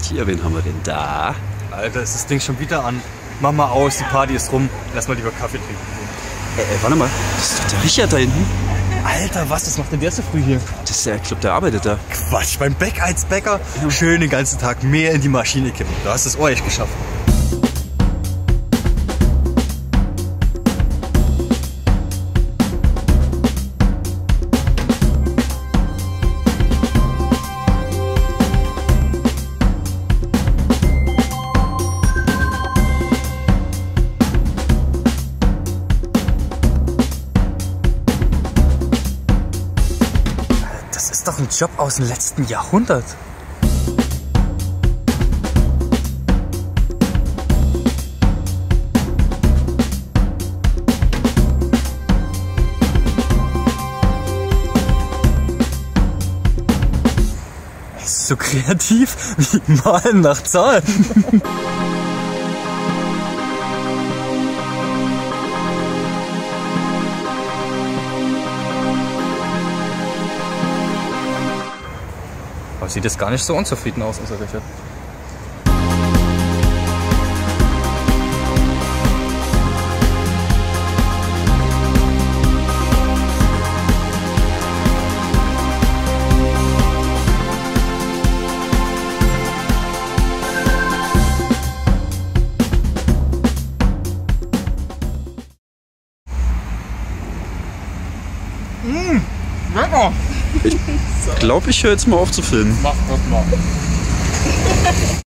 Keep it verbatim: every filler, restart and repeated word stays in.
Tja, wen haben wir denn da? Alter, ist das Ding schon wieder an. Mach mal aus, die Party ist rum. Lass mal lieber Kaffee trinken. Ey, ey, warte mal, das ist doch der Richard da hinten. Alter, was, das macht denn der so früh hier? Das ist der, ich glaube, der arbeitet da. Quatsch, beim Bäcker als Bäcker. Schön den ganzen Tag mehr in die Maschine kippen. Du hast das Ohr echt geschafft. Das ist doch ein Job aus dem letzten Jahrhundert. So kreativ wie Malen nach Zahlen. Aber sieht jetzt gar nicht so unzufrieden aus, unser Richard. Mmh, lecker! Ich glaube, ich höre jetzt mal auf zu filmen. Mach das mal.